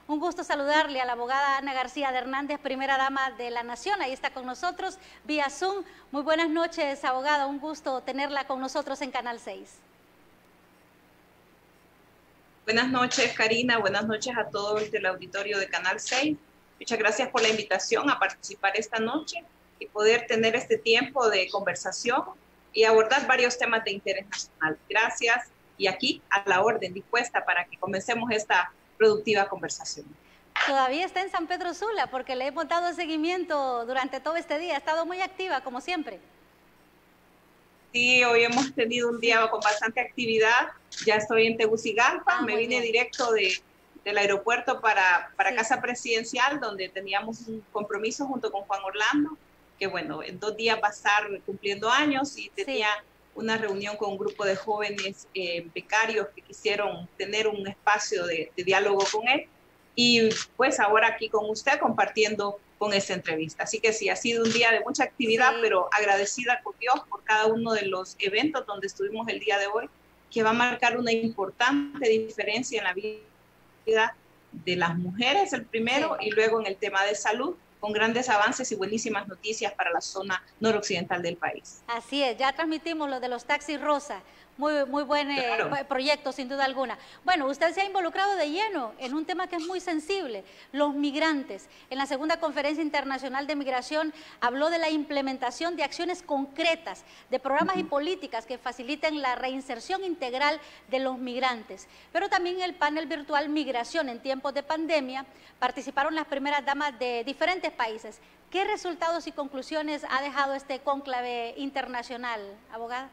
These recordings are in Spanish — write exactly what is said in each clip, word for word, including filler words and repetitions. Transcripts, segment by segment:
Un gusto saludarle a la abogada Ana García de Hernández, primera dama de la Nación. Ahí está con nosotros vía Zoom. Muy buenas noches, abogada. Un gusto tenerla con nosotros en Canal seis. Buenas noches, Karina. Buenas noches a todo el teleauditorio de Canal seis. Muchas gracias por la invitación a participar esta noche y poder tener este tiempo de conversación y abordar varios temas de interés nacional. Gracias, y aquí a la orden, dispuesta para que comencemos esta productiva conversación. Todavía está en San Pedro Sula, porque le hemos dado seguimiento durante todo este día. Ha estado muy activa, como siempre. Sí, hoy hemos tenido un día con bastante actividad. Ya estoy en Tegucigalpa. Ah, Me vine bien. directo de, del aeropuerto para, para Sí. Casa Presidencial, donde teníamos un compromiso junto con Juan Orlando, que bueno, en dos días va a estar cumpliendo años, y tenía Sí. una reunión con un grupo de jóvenes eh, becarios que quisieron tener un espacio de, de diálogo con él. Y pues ahora aquí con usted compartiendo con esta entrevista. Así que sí, ha sido un día de mucha actividad, Sí. pero agradecida con Dios por cada uno de los eventos donde estuvimos el día de hoy, que va a marcar una importante diferencia en la vida de las mujeres, el primero, Sí. y luego en el tema de salud, con grandes avances y buenísimas noticias para la zona noroccidental del país. Así es, ya transmitimos lo de los taxis rosa. Muy, muy buen eh, Claro. proyecto, sin duda alguna. Bueno, usted se ha involucrado de lleno en un tema que es muy sensible, los migrantes. En la segunda conferencia internacional de migración habló de la implementación de acciones concretas, de programas y políticas que faciliten la reinserción integral de los migrantes. Pero también en el panel virtual Migración en tiempos de pandemia participaron las primeras damas de diferentes países. ¿Qué resultados y conclusiones ha dejado este cónclave internacional, abogada?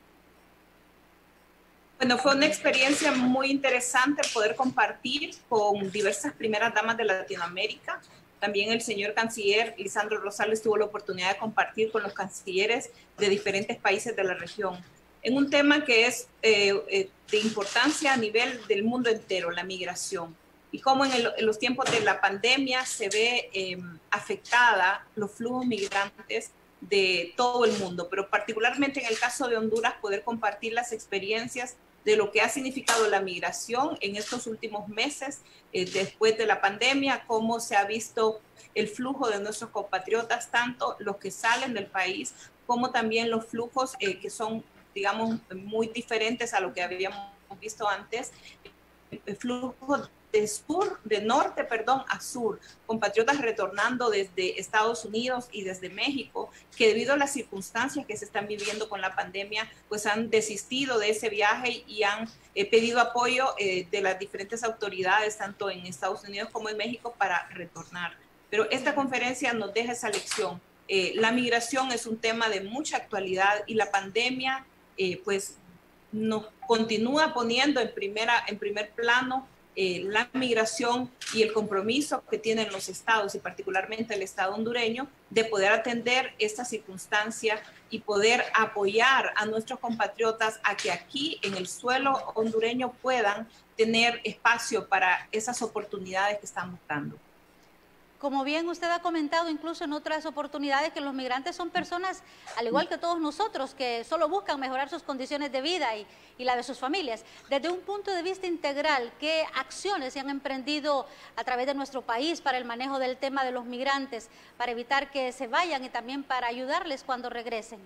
Bueno, fue una experiencia muy interesante poder compartir con diversas primeras damas de Latinoamérica. También el señor canciller Lisandro Rosales tuvo la oportunidad de compartir con los cancilleres de diferentes países de la región en un tema que es eh, eh, de importancia a nivel del mundo entero, la migración. Y cómo en, el, en los tiempos de la pandemia se ve eh, afectada los flujos migrantes de todo el mundo, pero particularmente en el caso de Honduras, poder compartir las experiencias de lo que ha significado la migración en estos últimos meses, eh, después de la pandemia, cómo se ha visto el flujo de nuestros compatriotas, tanto los que salen del país, como también los flujos eh, que son, digamos, muy diferentes a lo que habíamos visto antes, el flujo de sur, de norte, perdón, a sur, compatriotas retornando desde Estados Unidos y desde México, que debido a las circunstancias que se están viviendo con la pandemia, pues han desistido de ese viaje y han eh, pedido apoyo eh, de las diferentes autoridades, tanto en Estados Unidos como en México, para retornar. Pero esta conferencia nos deja esa lección. Eh, la migración es un tema de mucha actualidad y la pandemia, eh, pues, nos continúa poniendo en, primera, en primer plano eh, la migración y el compromiso que tienen los estados y particularmente el estado hondureño de poder atender esta circunstancia y poder apoyar a nuestros compatriotas a que aquí en el suelo hondureño puedan tener espacio para esas oportunidades que están buscando. Como bien usted ha comentado incluso en otras oportunidades, que los migrantes son personas, al igual que todos nosotros, que solo buscan mejorar sus condiciones de vida y, y la de sus familias. Desde un punto de vista integral, ¿qué acciones se han emprendido a través de nuestro país para el manejo del tema de los migrantes, para evitar que se vayan y también para ayudarles cuando regresen?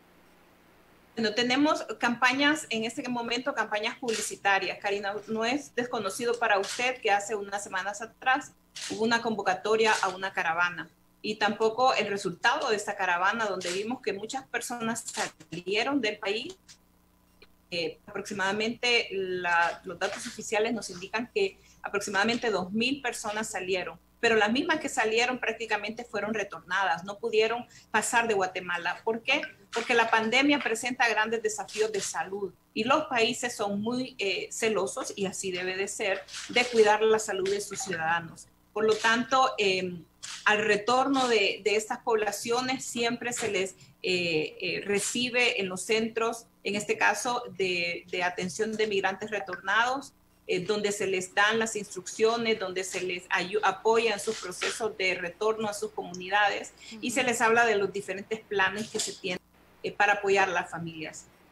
Bueno, tenemos campañas, en este momento campañas publicitarias. Karina, no es desconocido para usted que hace unas semanas atrás hubo una convocatoria a una caravana, y tampoco el resultado de esta caravana, donde vimos que muchas personas salieron del país. Eh, aproximadamente la, los datos oficiales nos indican que aproximadamente dos mil personas salieron, pero las mismas que salieron prácticamente fueron retornadas, no pudieron pasar de Guatemala. ¿Por qué? Porque la pandemia presenta grandes desafíos de salud y los países son muy eh, celosos, y así debe de ser, de cuidar la salud de sus ciudadanos. Por lo tanto, eh, al retorno de, de estas poblaciones siempre se les eh, eh, recibe en los centros, en este caso de, de atención de migrantes retornados, eh, donde se les dan las instrucciones, donde se les apoya en sus procesos de retorno a sus comunidades, uh-huh. y se les habla de los diferentes planes que se tienen eh, para apoyar a las familias.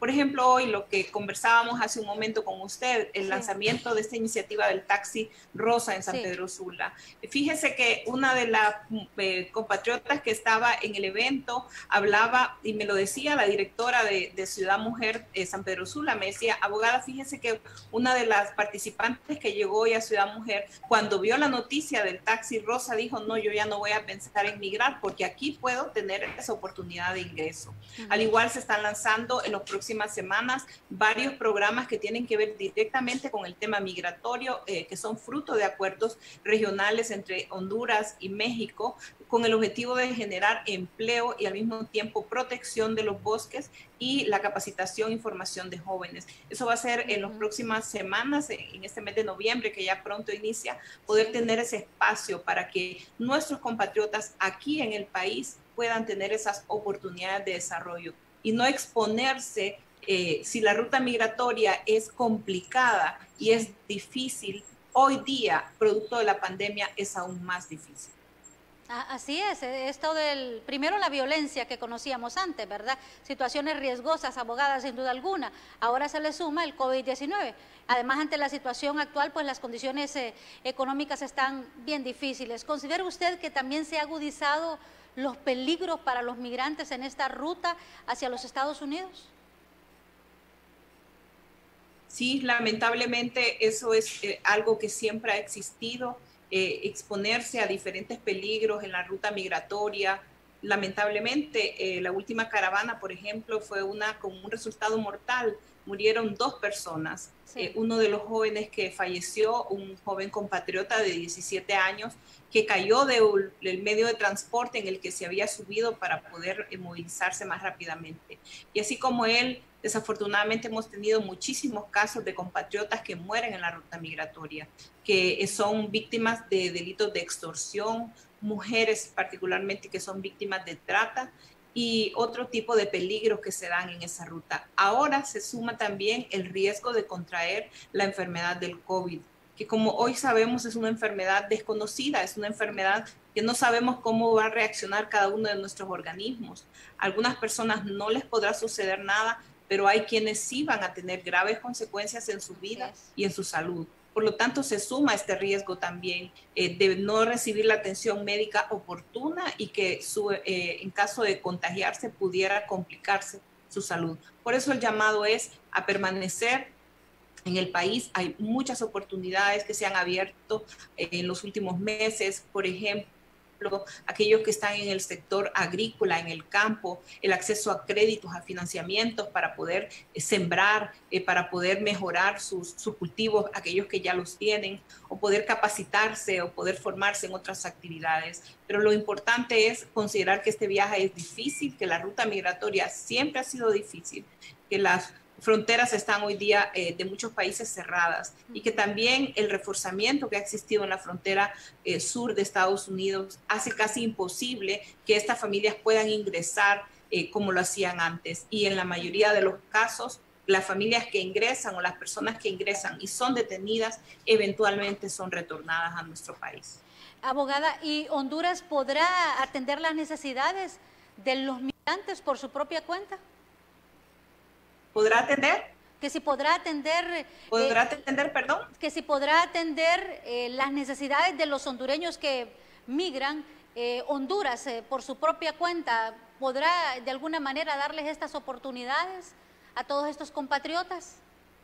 Por ejemplo, hoy lo que conversábamos hace un momento con usted, el sí. lanzamiento de esta iniciativa del taxi rosa en San sí. Pedro Sula. Fíjese que una de las eh, compatriotas que estaba en el evento hablaba, y me lo decía la directora de, de Ciudad Mujer eh, San Pedro Sula, me decía, abogada, fíjese que una de las participantes que llegó hoy a Ciudad Mujer, cuando vio la noticia del taxi rosa, dijo, no, yo ya no voy a pensar en migrar porque aquí puedo tener esa oportunidad de ingreso. Uh-huh. Al igual se están lanzando en los próximos semanas varios programas que tienen que ver directamente con el tema migratorio, eh, que son fruto de acuerdos regionales entre Honduras y México, con el objetivo de generar empleo y al mismo tiempo protección de los bosques y la capacitación y formación de jóvenes. Eso va a ser en las próximas semanas, en este mes de noviembre, que ya pronto inicia, poder tener ese espacio para que nuestros compatriotas aquí en el país puedan tener esas oportunidades de desarrollo y no exponerse, eh, si la ruta migratoria es complicada y es difícil, hoy día, producto de la pandemia, es aún más difícil. Así es, esto del, primero la violencia que conocíamos antes, ¿verdad? Situaciones riesgosas, abogadas sin duda alguna, ahora se le suma el COVID diecinueve. Además, ante la situación actual, pues las condiciones eh, económicas están bien difíciles. ¿Considera usted que también se ha agudizado los peligros para los migrantes en esta ruta hacia los Estados Unidos? Sí, lamentablemente eso es eh, algo que siempre ha existido, eh, exponerse a diferentes peligros en la ruta migratoria. Lamentablemente, eh, la última caravana, por ejemplo, fue una con un resultado mortal. Murieron dos personas. Sí. Eh, uno de los jóvenes que falleció, un joven compatriota de diecisiete años, que cayó del de medio de transporte en el que se había subido para poder eh, movilizarse más rápidamente. Y así como él, desafortunadamente hemos tenido muchísimos casos de compatriotas que mueren en la ruta migratoria, que son víctimas de delitos de extorsión, mujeres particularmente que son víctimas de trata y otro tipo de peligros que se dan en esa ruta. Ahora se suma también el riesgo de contraer la enfermedad del COVID, que como hoy sabemos es una enfermedad desconocida, es una enfermedad que no sabemos cómo va a reaccionar cada uno de nuestros organismos. A algunas personas no les podrá suceder nada, pero hay quienes sí van a tener graves consecuencias en su vida y en su salud. Por lo tanto, se suma este riesgo también eh, de no recibir la atención médica oportuna y que su, eh, en caso de contagiarse pudiera complicarse su salud. Por eso el llamado es a permanecer en el país. Hay muchas oportunidades que se han abierto en los últimos meses, por ejemplo, aquellos que están en el sector agrícola, en el campo, el acceso a créditos, a financiamientos para poder eh, sembrar, eh, para poder mejorar sus, sus cultivos, aquellos que ya los tienen, o poder capacitarse o poder formarse en otras actividades. Pero lo importante es considerar que este viaje es difícil, que la ruta migratoria siempre ha sido difícil, que las fronteras están hoy día eh, de muchos países cerradas y que también el reforzamiento que ha existido en la frontera eh, sur de Estados Unidos hace casi imposible que estas familias puedan ingresar eh, como lo hacían antes. Y en la mayoría de los casos, las familias que ingresan o las personas que ingresan y son detenidas eventualmente son retornadas a nuestro país. Abogada, ¿y Honduras podrá atender las necesidades de los migrantes por su propia cuenta? ¿Podrá atender? Que si podrá atender... ¿Podrá eh, atender, perdón? Que si podrá atender eh, las necesidades de los hondureños que migran, eh, Honduras eh, por su propia cuenta, ¿podrá de alguna manera darles estas oportunidades a todos estos compatriotas?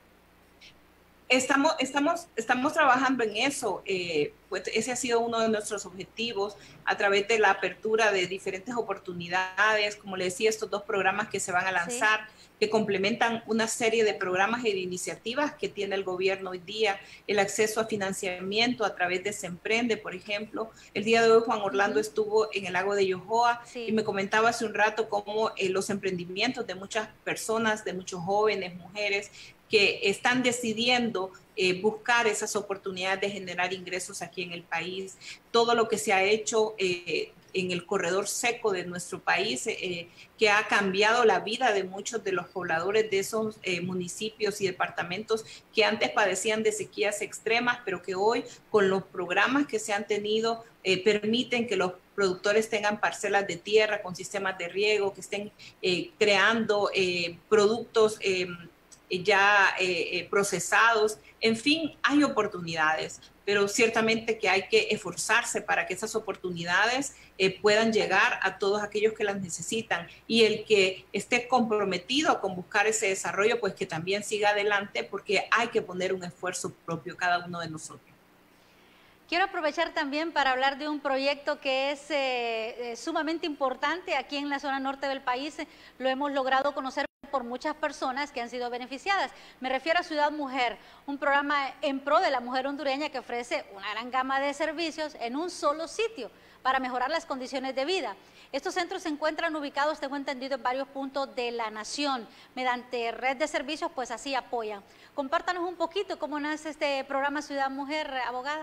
Estamos, estamos, estamos trabajando en eso, eh, pues ese ha sido uno de nuestros objetivos a través de la apertura de diferentes oportunidades, como le decía, estos dos programas que se van a lanzar, sí, que complementan una serie de programas y de iniciativas que tiene el gobierno hoy día, el acceso a financiamiento a través de Se Emprende, por ejemplo. El día de hoy Juan Orlando uh-huh. estuvo en el lago de Yohoa, sí, y me comentaba hace un rato cómo eh, los emprendimientos de muchas personas, de muchos jóvenes, mujeres, que están decidiendo eh, buscar esas oportunidades de generar ingresos aquí en el país. Todo lo que se ha hecho eh, en el corredor seco de nuestro país, eh, que ha cambiado la vida de muchos de los pobladores de esos eh, municipios y departamentos que antes padecían de sequías extremas, pero que hoy con los programas que se han tenido eh, permiten que los productores tengan parcelas de tierra con sistemas de riego, que estén eh, creando eh, productos eh, ya eh, eh, procesados. En fin, hay oportunidades, pero ciertamente que hay que esforzarse para que esas oportunidades eh, puedan llegar a todos aquellos que las necesitan, y el que esté comprometido con buscar ese desarrollo, pues que también siga adelante, porque hay que poner un esfuerzo propio cada uno de nosotros. Quiero aprovechar también para hablar de un proyecto que es eh, eh, sumamente importante aquí en la zona norte del país. Lo hemos logrado conocer por muchas personas que han sido beneficiadas. Me refiero a Ciudad Mujer, un programa en pro de la mujer hondureña que ofrece una gran gama de servicios en un solo sitio para mejorar las condiciones de vida. Estos centros se encuentran ubicados, tengo entendido, en varios puntos de la nación. Mediante red de servicios, pues así apoyan. Compártanos un poquito cómo nace este programa Ciudad Mujer, abogada.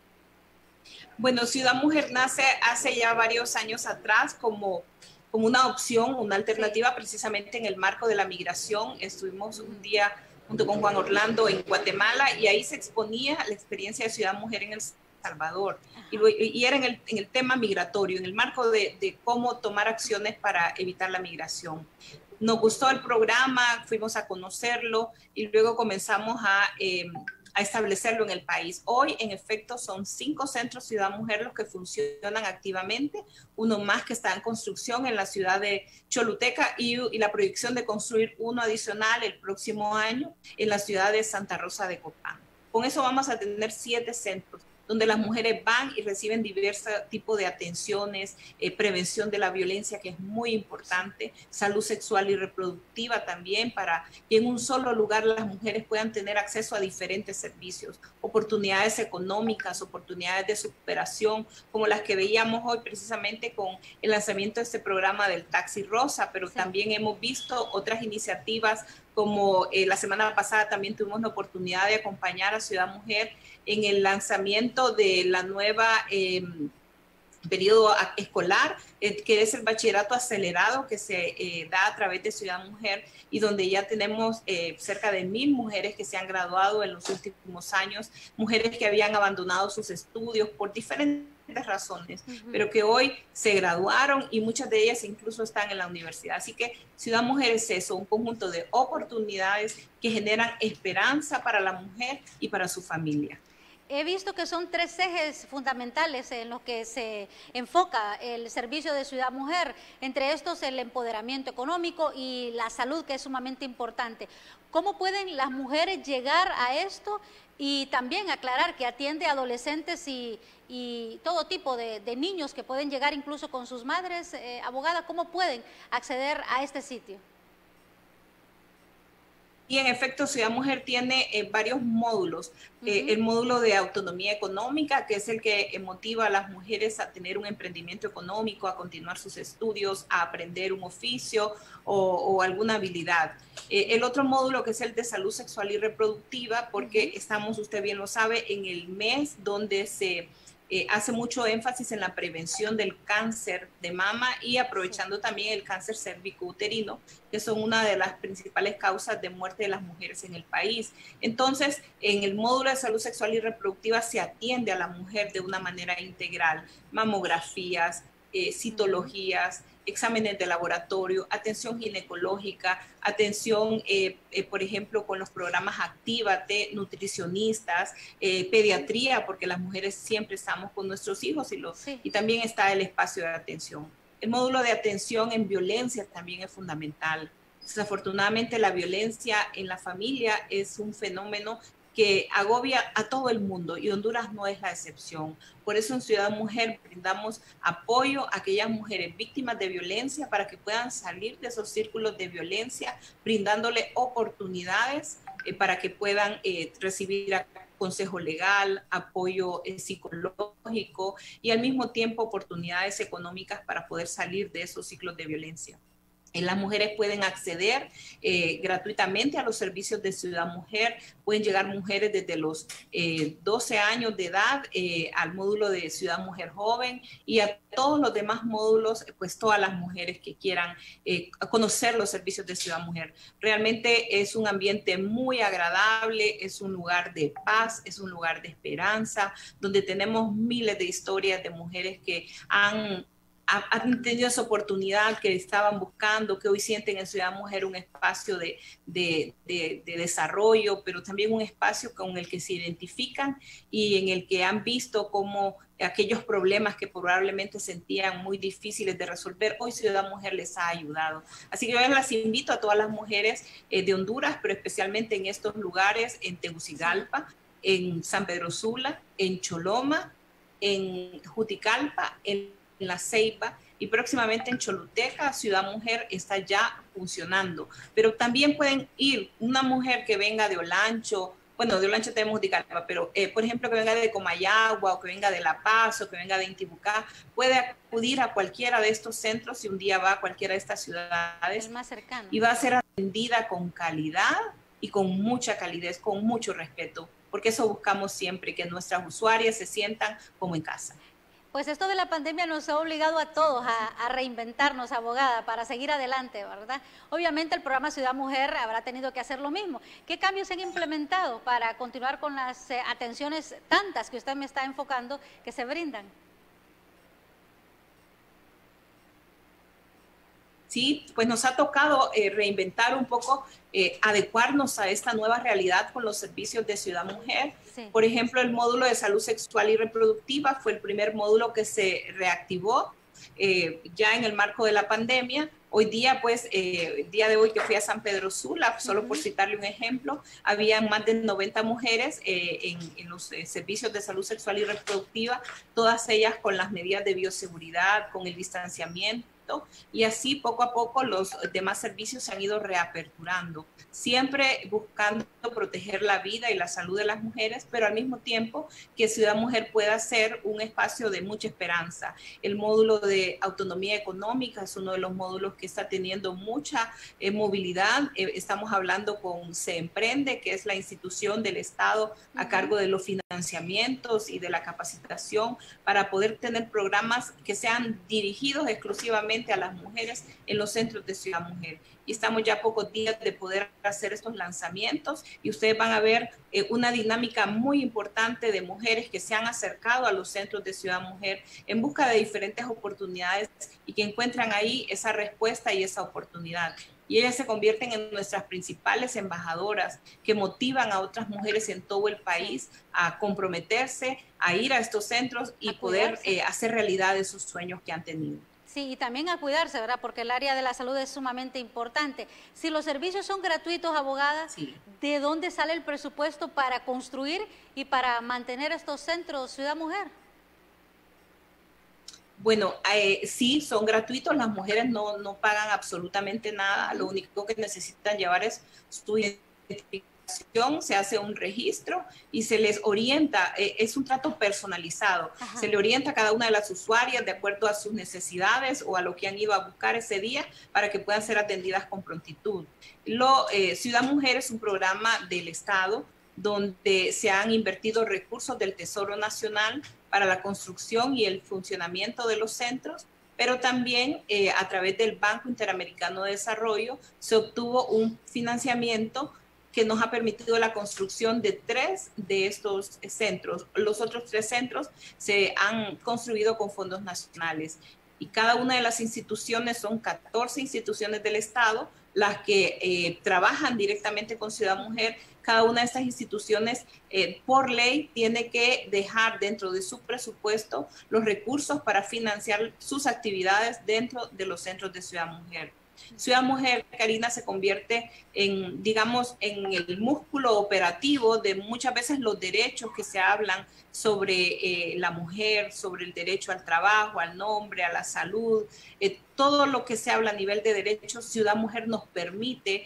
Bueno, Ciudad Mujer nace hace ya varios años atrás como, como una opción, una alternativa, sí, precisamente en el marco de la migración. Estuvimos un día junto con Juan Orlando en Guatemala y ahí se exponía la experiencia de Ciudad Mujer en El Salvador. Y, y era en el, en el tema migratorio, en el marco de, de cómo tomar acciones para evitar la migración. Nos gustó el programa, fuimos a conocerlo y luego comenzamos a... Eh, a establecerlo en el país. Hoy, en efecto, son cinco centros Ciudad Mujer los que funcionan activamente, uno más que está en construcción en la ciudad de Choluteca y, y la proyección de construir uno adicional el próximo año en la ciudad de Santa Rosa de Copán. Con eso vamos a tener siete centros donde las mujeres van y reciben diversos tipos de atenciones, eh, prevención de la violencia, que es muy importante, salud sexual y reproductiva también, para que en un solo lugar las mujeres puedan tener acceso a diferentes servicios, oportunidades económicas, oportunidades de superación, como las que veíamos hoy precisamente con el lanzamiento de este programa del Taxi Rosa, pero sí, también hemos visto otras iniciativas como eh, la semana pasada también tuvimos la oportunidad de acompañar a Ciudad Mujer en el lanzamiento de la nueva eh, periodo escolar, eh, que es el bachillerato acelerado que se eh, da a través de Ciudad Mujer y donde ya tenemos eh, cerca de mil mujeres que se han graduado en los últimos años, mujeres que habían abandonado sus estudios por diferentes razones, uh-huh, pero que hoy se graduaron y muchas de ellas incluso están en la universidad. Así que Ciudad Mujer es eso, un conjunto de oportunidades que generan esperanza para la mujer y para su familia. He visto que son tres ejes fundamentales en los que se enfoca el servicio de Ciudad Mujer, entre estos el empoderamiento económico y la salud, que es sumamente importante. ¿Cómo pueden las mujeres llegar a esto? Y también aclarar que atiende a adolescentes y, y todo tipo de, de niños que pueden llegar incluso con sus madres. Eh, abogada, ¿cómo pueden acceder a este sitio? Y en efecto, Ciudad Mujer tiene eh, varios módulos. Uh-huh. eh, el módulo de autonomía económica, que es el que eh, motiva a las mujeres a tener un emprendimiento económico, a continuar sus estudios, a aprender un oficio o, o alguna habilidad. Eh, el otro módulo, que es el de salud sexual y reproductiva, porque uh-huh, estamos, usted bien lo sabe, en el mes donde se... Eh, hace mucho énfasis en la prevención del cáncer de mama y aprovechando también el cáncer cérvico-uterino, que son una de las principales causas de muerte de las mujeres en el país. Entonces, en el módulo de salud sexual y reproductiva se atiende a la mujer de una manera integral, mamografías, eh, citologías, exámenes de laboratorio, atención ginecológica, atención, eh, eh, por ejemplo, con los programas Actívate, nutricionistas, eh, pediatría, porque las mujeres siempre estamos con nuestros hijos y, los, sí, y también está el espacio de atención. El módulo de atención en violencia también es fundamental. Desafortunadamente, la violencia en la familia es un fenómeno que agobia a todo el mundo y Honduras no es la excepción. Por eso en Ciudad Mujer brindamos apoyo a aquellas mujeres víctimas de violencia para que puedan salir de esos círculos de violencia, brindándole oportunidades eh, para que puedan eh, recibir consejo legal, apoyo eh, psicológico y al mismo tiempo oportunidades económicas para poder salir de esos ciclos de violencia. Las mujeres pueden acceder eh, gratuitamente a los servicios de Ciudad Mujer. Pueden llegar mujeres desde los eh, doce años de edad eh, al módulo de Ciudad Mujer Joven y a todos los demás módulos, pues todas las mujeres que quieran eh, conocer los servicios de Ciudad Mujer. Realmente es un ambiente muy agradable, es un lugar de paz, es un lugar de esperanza, donde tenemos miles de historias de mujeres que han han tenido esa oportunidad que estaban buscando, que hoy sienten en Ciudad Mujer un espacio de, de, de, de desarrollo, pero también un espacio con el que se identifican y en el que han visto cómo aquellos problemas que probablemente sentían muy difíciles de resolver, hoy Ciudad Mujer les ha ayudado. Así que yo las invito a todas las mujeres eh, de Honduras, pero especialmente en estos lugares, en Tegucigalpa, en San Pedro Sula, en Choloma, en Juticalpa, en en La Ceiba y próximamente en Choluteca. Ciudad Mujer está ya funcionando, pero también pueden ir una mujer que venga de Olancho, bueno, de Olancho tenemos Juticalpa, pero eh, por ejemplo que venga de Comayagua o que venga de La Paz o que venga de Intibucá, puede acudir a cualquiera de estos centros si un día va a cualquiera de estas ciudades. El más cercano. Y va a ser atendida con calidad y con mucha calidez, con mucho respeto, porque eso buscamos siempre, que nuestras usuarias se sientan como en casa. Pues esto de la pandemia nos ha obligado a todos a, a reinventarnos, abogada, para seguir adelante, ¿verdad? Obviamente el programa Ciudad Mujer habrá tenido que hacer lo mismo. ¿Qué cambios se han implementado para continuar con las eh, atenciones tantas que usted me está enfocando que se brindan? Sí, pues nos ha tocado eh, reinventar un poco, eh, adecuarnos a esta nueva realidad con los servicios de Ciudad Mujer. Sí. Por ejemplo, el módulo de salud sexual y reproductiva fue el primer módulo que se reactivó eh, ya en el marco de la pandemia. Hoy día, pues, eh, el día de hoy que fui a San Pedro Sula, solo uh-huh. por citarle un ejemplo, había más de noventa mujeres eh, en, en los eh, servicios de salud sexual y reproductiva, todas ellas con las medidas de bioseguridad, con el distanciamiento, y así poco a poco los demás servicios se han ido reaperturando, siempre buscando proteger la vida y la salud de las mujeres, pero al mismo tiempo que Ciudad Mujer pueda ser un espacio de mucha esperanza. El módulo de autonomía económica es uno de los módulos que está teniendo mucha eh, movilidad. Eh, estamos hablando con Se Emprende, que es la institución del Estado a uh-huh. cargo de los financiamientos y de la capacitación para poder tener programas que sean dirigidos exclusivamente a las mujeres en los centros de Ciudad Mujer. Y estamos ya a pocos días de poder hacer estos lanzamientos y ustedes van a ver eh, una dinámica muy importante de mujeres que se han acercado a los centros de Ciudad Mujer en busca de diferentes oportunidades y que encuentran ahí esa respuesta y esa oportunidad. Y ellas se convierten en nuestras principales embajadoras que motivan a otras mujeres en todo el país a comprometerse, a ir a estos centros y poder eh, hacer realidad esos sueños que han tenido. Sí, y también a cuidarse, ¿verdad? Porque el área de la salud es sumamente importante. Si los servicios son gratuitos, abogada, sí. ¿de dónde sale el presupuesto para construir y para mantener estos centros Ciudad Mujer? Bueno, eh, sí, son gratuitos, las mujeres no, no pagan absolutamente nada, lo único que necesitan llevar es su identificación, se hace un registro y se les orienta, eh, es un trato personalizado, Ajá. se le orienta a cada una de las usuarias de acuerdo a sus necesidades o a lo que han ido a buscar ese día para que puedan ser atendidas con prontitud. Lo, eh, Ciudad Mujer es un programa del Estado donde se han invertido recursos del Tesoro Nacional para la construcción y el funcionamiento de los centros, pero también eh, a través del Banco Interamericano de Desarrollo se obtuvo un financiamiento que nos ha permitido la construcción de tres de estos centros. Los otros tres centros se han construido con fondos nacionales y cada una de las instituciones, son catorce instituciones del Estado, las que eh, trabajan directamente con Ciudad Mujer. Cada una de estas instituciones, eh, por ley, tiene que dejar dentro de su presupuesto los recursos para financiar sus actividades dentro de los centros de Ciudad Mujer. Ciudad Mujer, Karina, se convierte en, digamos, en el músculo operativo de muchas veces los derechos que se hablan sobre eh, la mujer, sobre el derecho al trabajo, al nombre, a la salud, eh, todo lo que se habla a nivel de derechos. Ciudad Mujer nos permite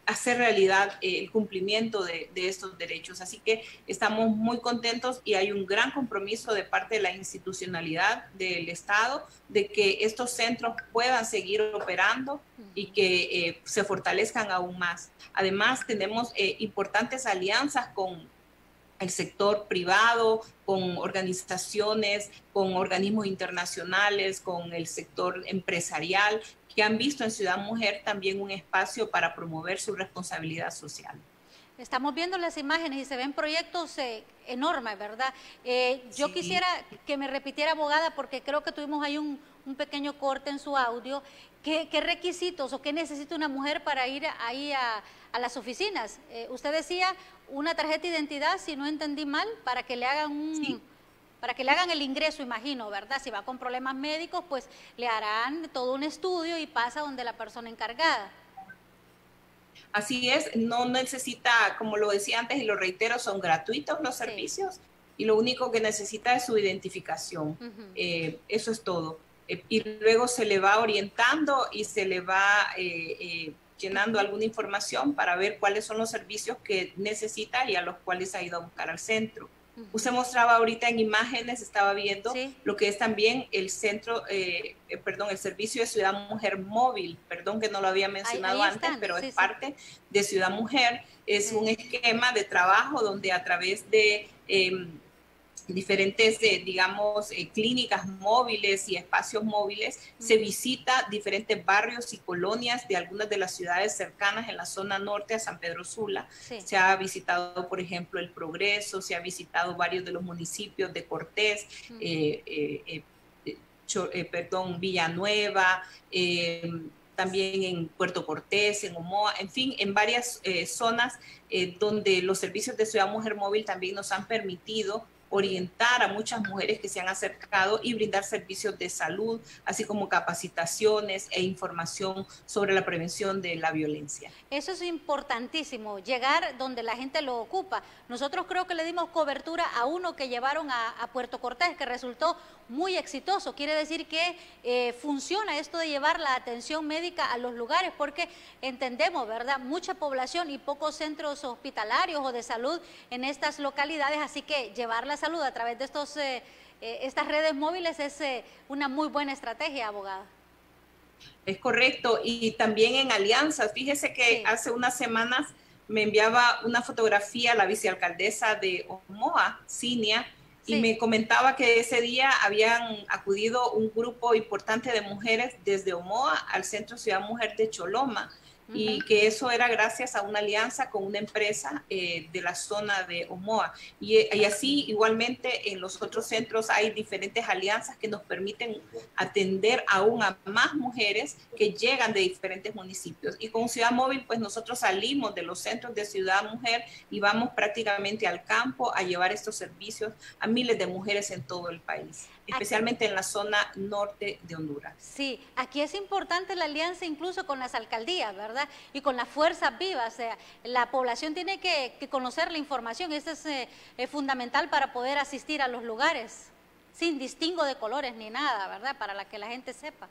hacer realidad eh, el cumplimiento de, de estos derechos. Así que estamos muy contentos y hay un gran compromiso de parte de la institucionalidad del Estado de que estos centros puedan seguir operando y que eh, se fortalezcan aún más. Además, tenemos eh, importantes alianzas con el sector privado, con organizaciones, con organismos internacionales, con el sector empresarial, que han visto en Ciudad Mujer también un espacio para promover su responsabilidad social. Estamos viendo las imágenes y se ven proyectos eh, enormes, ¿verdad? Eh, yo Sí. quisiera que me repitiera, abogada, porque creo que tuvimos ahí un, un pequeño corte en su audio. ¿Qué, qué requisitos o qué necesita una mujer para ir ahí a, a las oficinas? Eh, usted decía una tarjeta de identidad, si no entendí mal, para que le hagan un... Sí. Para que le hagan el ingreso, imagino, ¿verdad? Si va con problemas médicos, pues le harán todo un estudio y pasa donde la persona encargada. Así es, no necesita, como lo decía antes y lo reitero, son gratuitos los Sí. servicios y lo único que necesita es su identificación. Uh-huh. eh, eso es todo. Eh, y luego se le va orientando y se le va eh, eh, llenando alguna información para ver cuáles son los servicios que necesita y a los cuales ha ido a buscar al centro. Uh-huh. Usted mostraba ahorita en imágenes, estaba viendo sí. lo que es también el centro, eh, eh, perdón, el servicio de Ciudad Mujer Móvil, perdón que no lo había mencionado ahí, ahí antes, pero sí, es sí. parte de Ciudad Mujer, es sí. un esquema de trabajo donde a través de eh, diferentes, eh, digamos, eh, clínicas móviles y espacios móviles, uh-huh. se visita diferentes barrios y colonias de algunas de las ciudades cercanas en la zona norte a San Pedro Sula. Sí. Se ha visitado, por ejemplo, El Progreso, se ha visitado varios de los municipios de Cortés, uh-huh. eh, eh, eh, Cho, eh, perdón, Villanueva, eh, también en Puerto Cortés, en Omoa, en fin, en varias eh, zonas eh, donde los servicios de Ciudad Mujer Móvil también nos han permitido orientar a muchas mujeres que se han acercado y brindar servicios de salud, así como capacitaciones e información sobre la prevención de la violencia. Eso es importantísimo, llegar donde la gente lo ocupa. Nosotros creo que le dimos cobertura a uno que llevaron a, a Puerto Cortés, que resultó muy exitoso. Quiere decir que eh, funciona esto de llevar la atención médica a los lugares, porque entendemos, ¿verdad?, mucha población y pocos centros hospitalarios o de salud en estas localidades, así que llevar la salud a través de estos, eh, eh, estas redes móviles es eh, una muy buena estrategia, abogada. Es correcto, y también en alianzas. Fíjese que sí. hace unas semanas me enviaba una fotografía la vicealcaldesa de Omoa, Cinia, sí. y me comentaba que ese día habían acudido un grupo importante de mujeres desde Omoa al Centro Ciudad Mujer de Choloma, uh-huh. y que eso era gracias a una alianza con una empresa eh, de la zona de Omoa. Y, y así igualmente en los otros centros hay diferentes alianzas que nos permiten atender aún a más mujeres que llegan de diferentes municipios. Y con Ciudad Móvil, pues nosotros salimos de los centros de Ciudad Mujer y vamos prácticamente al campo a llevar estos servicios a miles de mujeres en todo el país, especialmente en la zona norte de Honduras. Sí, aquí es importante la alianza incluso con las alcaldías, ¿verdad? Y con las fuerzas vivas. O sea, la población tiene que, que conocer la información, esto es eh, eh, fundamental para poder asistir a los lugares, sin distingo de colores ni nada, ¿verdad? Para la que la gente sepa.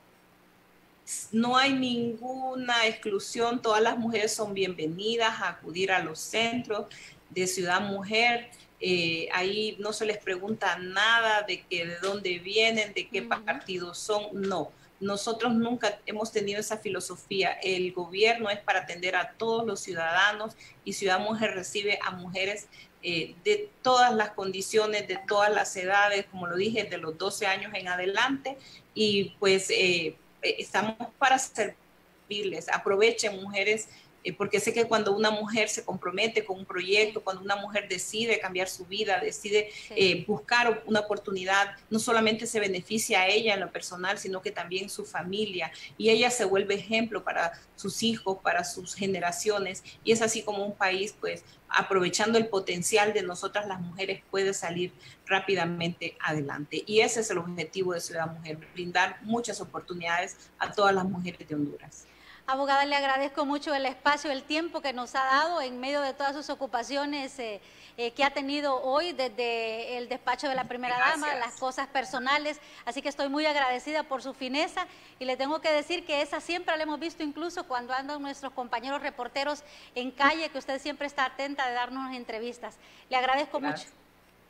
No hay ninguna exclusión, todas las mujeres son bienvenidas a acudir a los centros de Ciudad Mujer. Eh, ahí no se les pregunta nada de que de dónde vienen, de qué uh-huh. partidos son, no. Nosotros nunca hemos tenido esa filosofía. El gobierno es para atender a todos los ciudadanos y Ciudad Mujer recibe a mujeres eh, de todas las condiciones, de todas las edades, como lo dije, de los doce años en adelante, y pues eh, estamos para servirles. Aprovechen, mujeres, Eh, porque sé que cuando una mujer se compromete con un proyecto, sí. cuando una mujer decide cambiar su vida, decide sí. eh, buscar una oportunidad, no solamente se beneficia a ella en lo personal, sino que también su familia, y ella se vuelve ejemplo para sus hijos, para sus generaciones, y es así como un país, pues, aprovechando el potencial de nosotras las mujeres, puede salir rápidamente adelante. Y ese es el objetivo de Ciudad Mujer, brindar muchas oportunidades a todas las mujeres de Honduras. Abogada, le agradezco mucho el espacio, el tiempo que nos ha dado en medio de todas sus ocupaciones eh, eh, que ha tenido hoy desde el despacho de la primera Gracias. dama, las cosas personales, así que estoy muy agradecida por su fineza y le tengo que decir que esa siempre la hemos visto incluso cuando andan nuestros compañeros reporteros en calle, que usted siempre está atenta de darnos entrevistas. Le agradezco Gracias. mucho.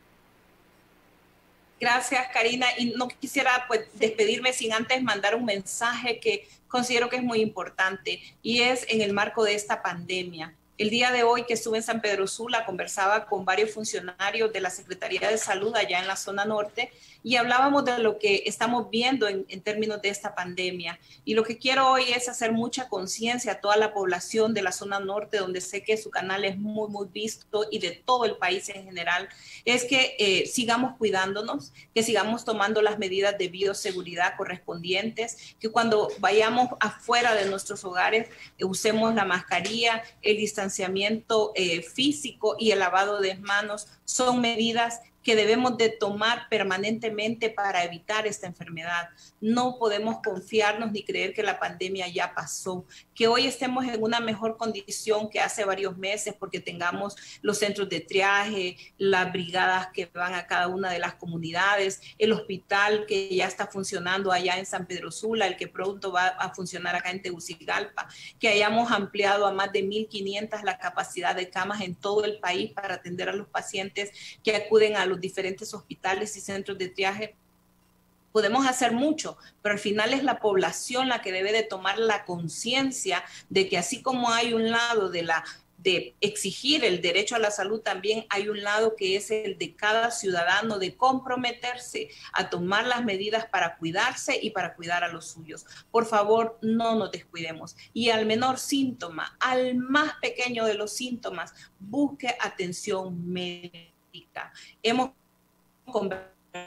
Gracias, Karina. Y no quisiera pues, sí. despedirme sin antes mandar un mensaje que considero que es muy importante y es en el marco de esta pandemia. El día de hoy que estuve en San Pedro Sula, conversaba con varios funcionarios de la Secretaría de Salud allá en la zona norte y hablábamos de lo que estamos viendo en, en términos de esta pandemia. Y lo que quiero hoy es hacer mucha conciencia a toda la población de la zona norte, donde sé que su canal es muy, muy visto y de todo el país en general, es que eh, sigamos cuidándonos, que sigamos tomando las medidas de bioseguridad correspondientes, que cuando vayamos afuera de nuestros hogares eh, usemos la mascarilla, el distanciamiento eh, físico y el lavado de manos son medidas que debemos de tomar permanentemente para evitar esta enfermedad. No podemos confiarnos ni creer que la pandemia ya pasó, que hoy estemos en una mejor condición que hace varios meses porque tengamos los centros de triaje, las brigadas que van a cada una de las comunidades, el hospital que ya está funcionando allá en San Pedro Sula, el que pronto va a funcionar acá en Tegucigalpa, que hayamos ampliado a más de mil quinientas la capacidad de camas en todo el país para atender a los pacientes que acuden a los diferentes hospitales y centros de triaje. Podemos hacer mucho, pero al final es la población la que debe de tomar la conciencia de que así como hay un lado de la de exigir el derecho a la salud, también hay un lado que es el de cada ciudadano de comprometerse a tomar las medidas para cuidarse y para cuidar a los suyos. Por favor, no nos descuidemos. Y al menor síntoma, al más pequeño de los síntomas, busque atención médica. Hemos conversado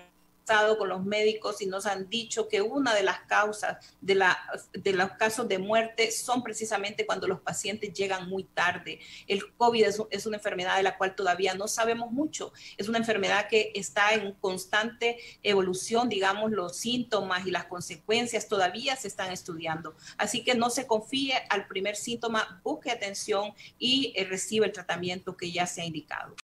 con los médicos y nos han dicho que una de las causas de, la, de los casos de muerte son precisamente cuando los pacientes llegan muy tarde. El COVID es, es una enfermedad de la cual todavía no sabemos mucho. Es una enfermedad que está en constante evolución, digamos, los síntomas y las consecuencias todavía se están estudiando. Así que no se confíe al primer síntoma, busque atención y eh, reciba el tratamiento que ya se ha indicado.